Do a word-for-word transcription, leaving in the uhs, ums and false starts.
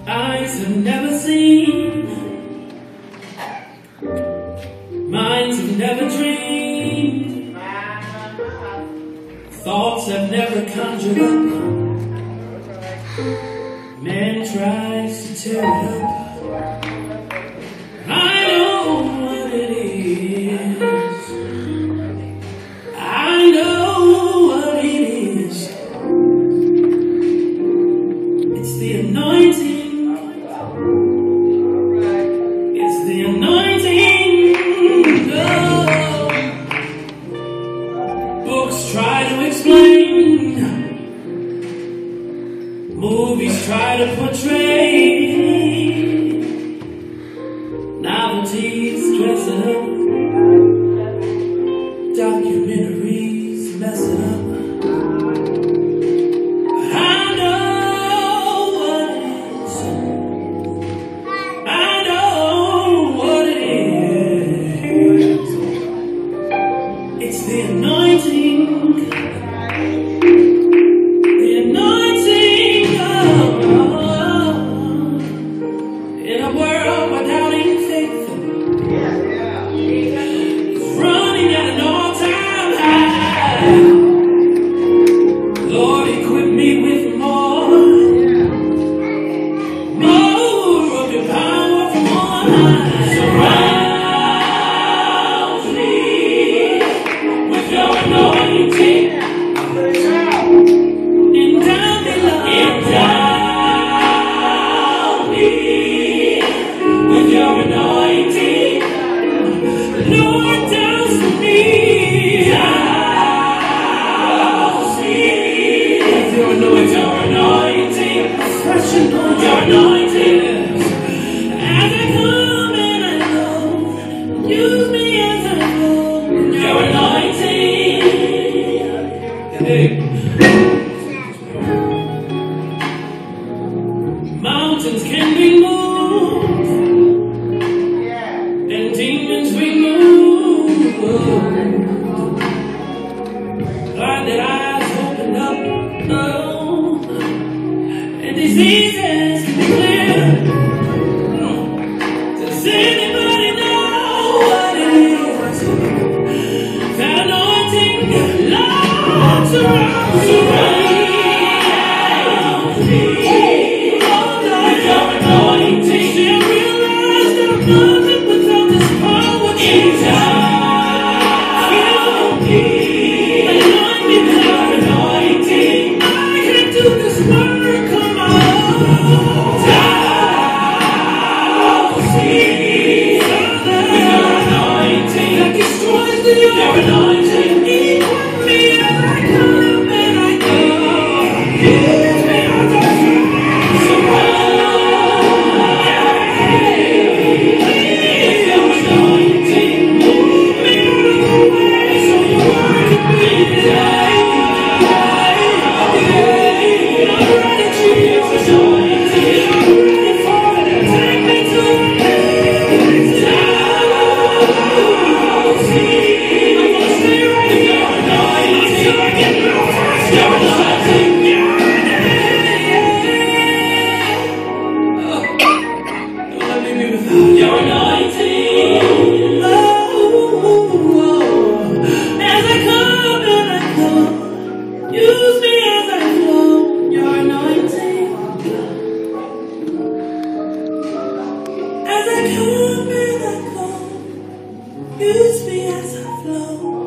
Eyes have never seen, minds have never dreamed, thoughts have never conjured up. Man tries to tear it up. I know what it is. I know what it is. It's the anointing. It's the anointing. Oh. Books try to explain. Movies try to portray. Novelties dress it up. Documentaries mess it up. I know what it is. I know what it is. It's the anointing. The anointing. Oh, in a world without any faith, running at an all-time high. Lord, equip me with more, more of your power from on high. Surround me with your anointing. Endow me, Lord. Endow me with your anointing. Lord, douse me, douse me with your anointing, your anointing, fresh anointing, your anointing. As I come and I go, use me as I go, your anointing. Hey. Mountains can be moved, and demons removed. Blinded eyes opened up, oh, and diseases can be cleared. Does anybody know what it is? That anointing, Lord, surround me. Surround me. With your anointing. See, I realize that I'm nothing without this power. Endow me. Anoint me with your anointing. I can't do this work on my own. Douse me with your anointing. That destroys the yoke. Your anointing. Equip me as I come and I go. Use me as I come. Your anointing. Oh, as I come and I go, use me as I flow. Your anointing. As I come and I go, use me as I flow.